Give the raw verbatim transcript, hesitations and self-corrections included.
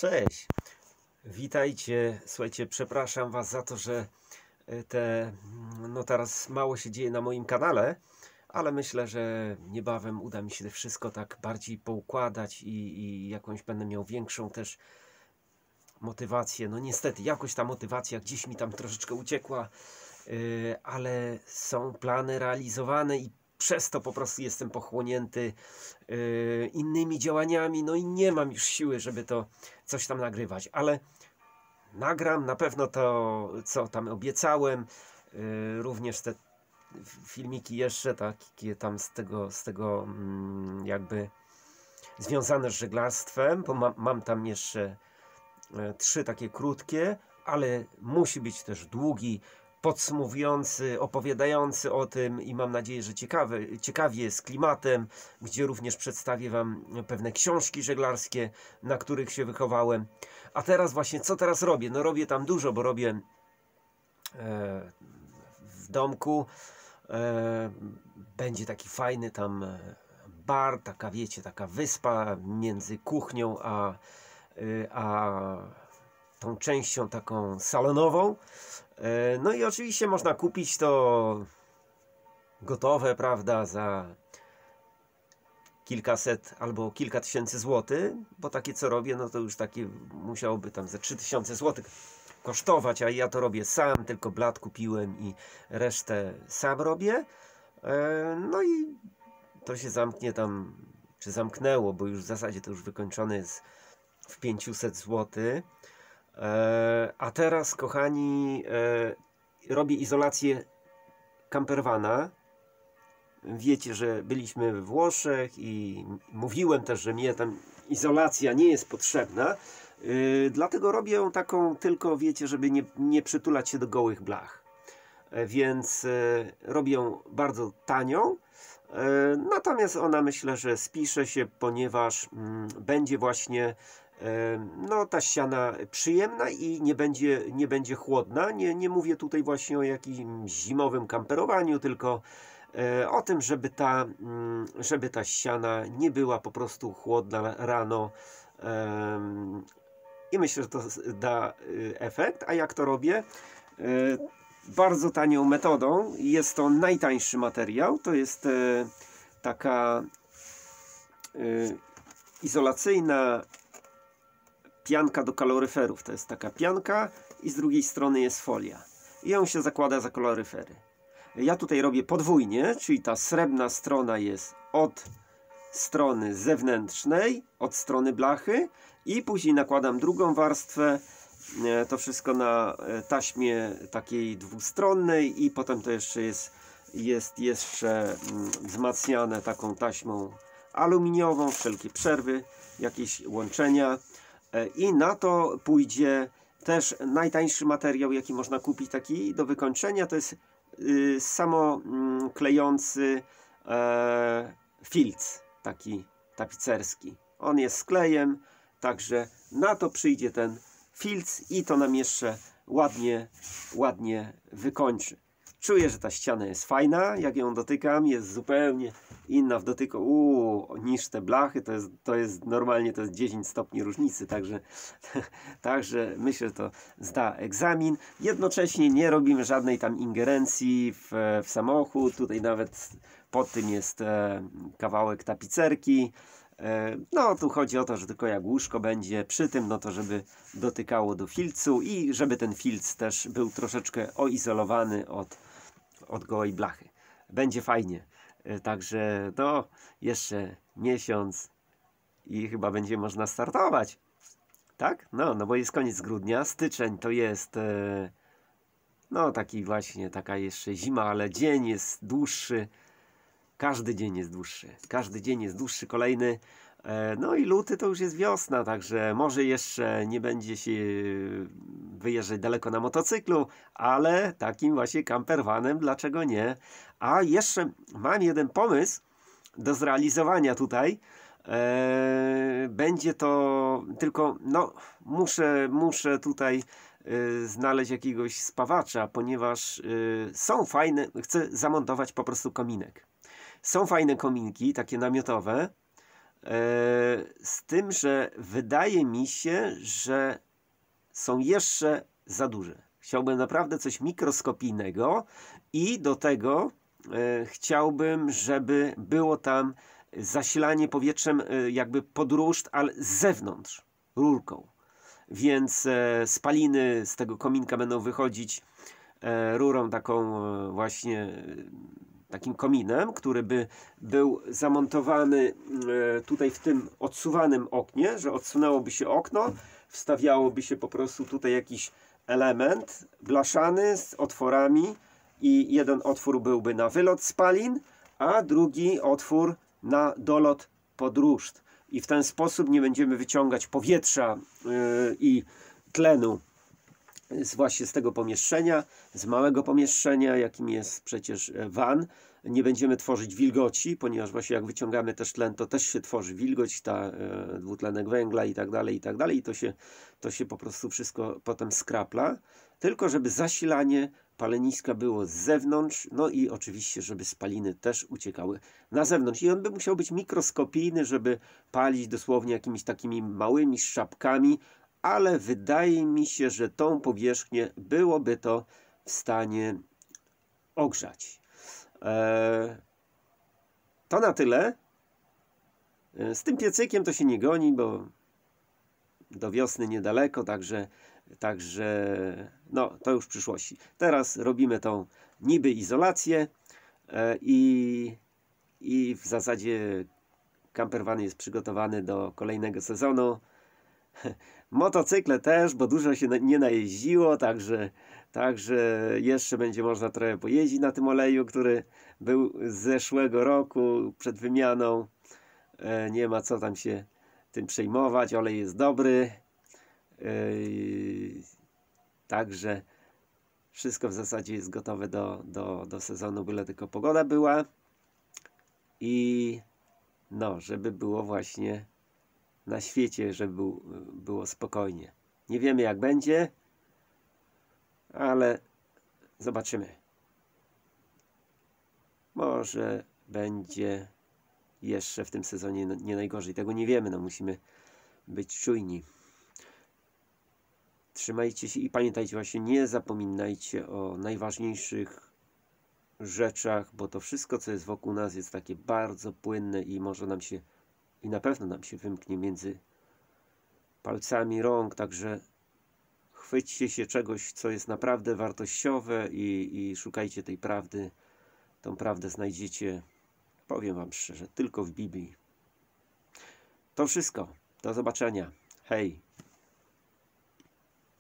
Cześć, witajcie. Słuchajcie, przepraszam Was za to, że te, no teraz mało się dzieje na moim kanale, ale myślę, że niebawem uda mi się wszystko tak bardziej poukładać i, i jakąś będę miał większą też motywację. No niestety, jakoś ta motywacja gdzieś mi tam troszeczkę uciekła, yy, ale są plany realizowane i przez to po prostu jestem pochłonięty yy, innymi działaniami, no i nie mam już siły, żeby to coś tam nagrywać, ale nagram na pewno to, co tam obiecałem, yy, również te filmiki jeszcze takie tam z tego, z tego mm, jakby związane z żeglarstwem, bo mam, mam tam jeszcze e, trzy takie krótkie, ale musi być też długi, podsumowujący, opowiadający o tym i mam nadzieję, że ciekawy, ciekawie z klimatem, gdzie również przedstawię Wam pewne książki żeglarskie, na których się wychowałem. A teraz właśnie, co teraz robię? No robię tam dużo, bo robię e, w domku. E, będzie taki fajny tam bar, taka wiecie, taka wyspa między kuchnią a, a tą częścią taką salonową. E, no i oczywiście można kupić to gotowe, prawda, za kilkaset albo kilka tysięcy złotych, bo takie co robię, no to już takie musiałoby tam ze trzy tysiące złotych kosztować, a ja to robię sam, tylko blat kupiłem i resztę sam robię. No i to się zamknie tam, czy zamknęło, bo już w zasadzie to już wykończone jest w pięćset złotych. A teraz, kochani, robię izolację campervana. Wiecie, że byliśmy we Włoszech i mówiłem też, że mnie tam izolacja nie jest potrzebna. Yy, dlatego robię ją taką tylko, wiecie, żeby nie, nie przytulać się do gołych blach. Yy, więc yy, robię ją bardzo tanią. Yy, natomiast ona, myślę, że spisze się, ponieważ yy, będzie właśnie yy, no, ta ściana przyjemna i nie będzie, nie będzie chłodna. Nie, nie mówię tutaj właśnie o jakimś zimowym kamperowaniu, tylko yy, o tym, żeby ta, yy, żeby ta ściana nie była po prostu chłodna rano. Yy, I myślę, że to da efekt. A jak to robię? Bardzo tanią metodą. Jest to najtańszy materiał. To jest taka izolacyjna pianka do kaloryferów. To jest taka pianka i z drugiej strony jest folia. I ją się zakłada za kaloryfery. Ja tutaj robię podwójnie, czyli ta srebrna strona jest od strony zewnętrznej, od strony blachy i później nakładam drugą warstwę, to wszystko na taśmie takiej dwustronnej i potem to jeszcze jest, jest jeszcze wzmacniane taką taśmą aluminiową, wszelkie przerwy, jakieś łączenia i na to pójdzie też najtańszy materiał, jaki można kupić taki do wykończenia, to jest samo klejący filc, taki tapicerski. On jest z klejem, także na to przyjdzie ten filc i to nam jeszcze ładnie, ładnie wykończy. Czuję, że ta ściana jest fajna, jak ją dotykam, jest zupełnie inna w dotyku uu, niż te blachy, to jest, to jest normalnie to jest dziesięć stopni różnicy, także, także myślę, że to zda egzamin. Jednocześnie nie robimy żadnej tam ingerencji w, w samochód, tutaj nawet pod tym jest e, kawałek tapicerki. E, no tu chodzi o to, że tylko jak łóżko będzie przy tym, no to żeby dotykało do filcu i żeby ten filc też był troszeczkę oizolowany od, od gołej blachy. Będzie fajnie. E, także no jeszcze miesiąc i chyba będzie można startować. Tak? No, no bo jest koniec grudnia. Styczeń to jest e, no taki właśnie, taka jeszcze zima, ale dzień jest dłuższy. Każdy dzień jest dłuższy. Każdy dzień jest dłuższy, kolejny. No i luty to już jest wiosna, także może jeszcze nie będzie się wyjeżdżać daleko na motocyklu, ale takim właśnie campervanem, dlaczego nie? A jeszcze mam jeden pomysł do zrealizowania tutaj. Będzie to tylko, no muszę, muszę tutaj znaleźć jakiegoś spawacza, ponieważ są fajne, chcę zamontować po prostu kominek. Są fajne kominki, takie namiotowe, z tym, że wydaje mi się, że są jeszcze za duże. Chciałbym naprawdę coś mikroskopijnego i do tego e, chciałbym, żeby było tam zasilanie powietrzem e, jakby pod ruszt, ale z zewnątrz, rurką. Więc e, spaliny z tego kominka będą wychodzić e, rurą taką e, właśnie e, takim kominem, który by był zamontowany e, tutaj w tym odsuwanym oknie, że odsunęłoby się okno, wstawiałoby się po prostu tutaj jakiś element blaszany z otworami i jeden otwór byłby na wylot spalin, a drugi otwór na dolot pod ruszt. I w ten sposób nie będziemy wyciągać powietrza yy, i tlenu z właśnie z tego pomieszczenia, z małego pomieszczenia, jakim jest przecież van. Nie będziemy tworzyć wilgoci, ponieważ właśnie jak wyciągamy też tlen, to też się tworzy wilgoć, ta e, dwutlenek węgla i tak dalej, i tak dalej. I to się, to się po prostu wszystko potem skrapla. Tylko żeby zasilanie paleniska było z zewnątrz, no i oczywiście, żeby spaliny też uciekały na zewnątrz. I on by musiał być mikroskopijny, żeby palić dosłownie jakimiś takimi małymi szczapkami, ale wydaje mi się, że tą powierzchnię byłoby to w stanie ogrzać. Eee, to na tyle. Eee, z tym piecykiem to się nie goni, bo do wiosny niedaleko, także, także no, to już w przyszłości. Teraz robimy tą niby izolację eee, i, i w zasadzie campervan jest przygotowany do kolejnego sezonu. Motocykle też, bo dużo się nie najeździło, także, także jeszcze będzie można trochę pojeździć na tym oleju, który był z zeszłego roku przed wymianą. E, nie ma co tam się tym przejmować, olej jest dobry. E, także wszystko w zasadzie jest gotowe do, do, do sezonu, byle tylko pogoda była. I no, żeby było właśnie na świecie, żeby był, było spokojnie. Nie wiemy jak będzie, ale zobaczymy. Może będzie jeszcze w tym sezonie nie najgorzej. Tego nie wiemy, no musimy być czujni. Trzymajcie się i pamiętajcie właśnie, nie zapominajcie o najważniejszych rzeczach, bo to wszystko, co jest wokół nas, jest takie bardzo płynne i może nam się i na pewno nam się wymknie między palcami rąk, także chwyćcie się czegoś, co jest naprawdę wartościowe i, i szukajcie tej prawdy. Tą prawdę znajdziecie, powiem wam szczerze, tylko w Biblii. To wszystko. Do zobaczenia. Hej!